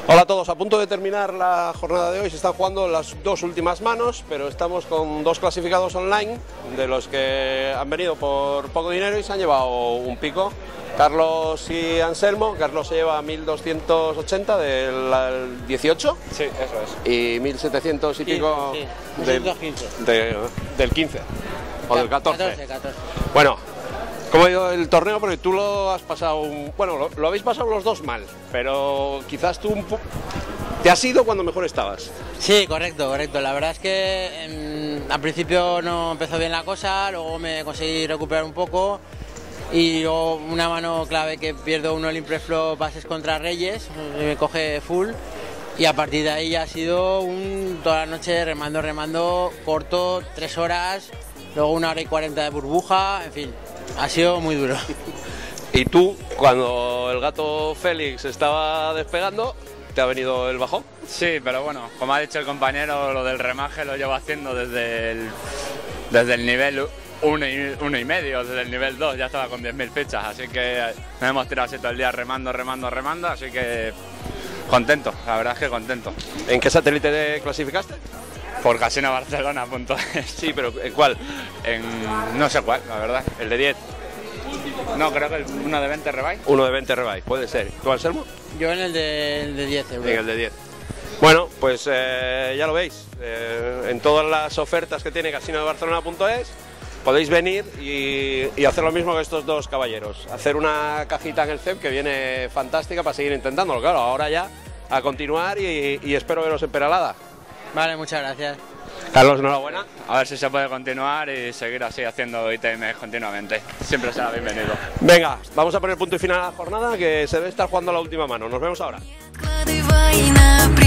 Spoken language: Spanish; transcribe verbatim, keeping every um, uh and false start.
Hola a todos, a punto de terminar la jornada de hoy, se están jugando las dos últimas manos, pero estamos con dos clasificados online, de los que han venido por poco dinero y se han llevado un pico. Carlos y Anselmo. Carlos se lleva mil doscientos ochenta del dieciocho. Sí, eso es. Y mil setecientos y pico sí, de, de, del quince o del catorce. catorce, catorce. Bueno, ¿cómo ha ido el torneo? Porque tú lo has pasado, un, bueno, lo, lo habéis pasado los dos mal, pero quizás tú un poco te has ido cuando mejor estabas. Sí, correcto, correcto. La verdad es que en, al principio no empezó bien la cosa, luego me conseguí recuperar un poco y luego una mano clave que pierdo uno el Impreflow bases contra Reyes, me coge full y a partir de ahí ya ha sido un, toda la noche remando, remando, corto, tres horas, luego una hora y cuarenta de burbuja, en fin, ha sido muy duro. Y tú, cuando el gato Félix estaba despegando, ¿te ha venido el bajón? Sí, pero bueno, como ha dicho el compañero, lo del remaje lo llevo haciendo desde el, desde el nivel uno y, uno y medio, desde el nivel dos, ya estaba con diez mil fichas, así que nos hemos tirado así todo el día remando, remando, remando, así que contento, la verdad es que contento. ¿En qué satélite te clasificaste? Por casino barcelona punto es. Sí, pero ¿en cuál? En no sé cuál, la verdad. ¿El de diez? No, creo que el uno de veinte rebuy. Uno de veinte rebuy, puede ser. ¿Tú, Anselmo? Yo en el de, el de diez euros. En el de diez. Bueno, pues eh, ya lo veis, eh, en todas las ofertas que tiene casino de barcelona punto es podéis venir y, y hacer lo mismo que estos dos caballeros, hacer una cajita en el C E P que viene fantástica para seguir intentándolo. Claro, ahora ya a continuar y, y espero veros en Peralada. Vale, muchas gracias. Carlos, enhorabuena. A ver si se puede continuar y seguir así haciendo I T M continuamente. Siempre será bienvenido. Venga, vamos a poner punto y final a la jornada, que se debe estar jugando la última mano. Nos vemos ahora.